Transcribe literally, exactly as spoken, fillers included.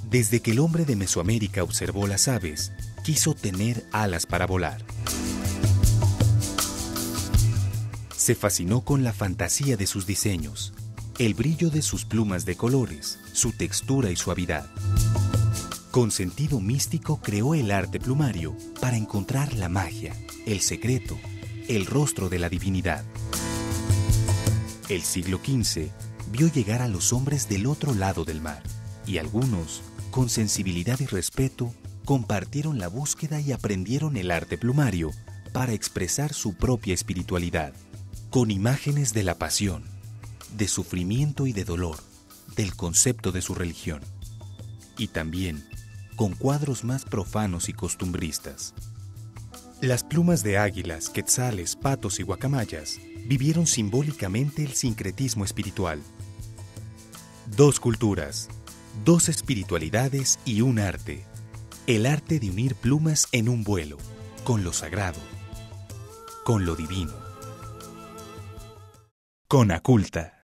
Desde que el hombre de Mesoamérica observó las aves, quiso tener alas para volar. Se fascinó con la fantasía de sus diseños, el brillo de sus plumas de colores, su textura y suavidad. Con sentido místico creó el arte plumario para encontrar la magia, el secreto, el rostro de la divinidad. El siglo quince vio llegar a los hombres del otro lado del mar, y algunos, con sensibilidad y respeto, compartieron la búsqueda y aprendieron el arte plumario para expresar su propia espiritualidad, con imágenes de la pasión, de sufrimiento y de dolor, del concepto de su religión, y también con cuadros más profanos y costumbristas. Las plumas de águilas, quetzales, patos y guacamayas vivieron simbólicamente el sincretismo espiritual. Dos culturas, dos espiritualidades y un arte. El arte de unir plumas en un vuelo, con lo sagrado, con lo divino. Conaculta.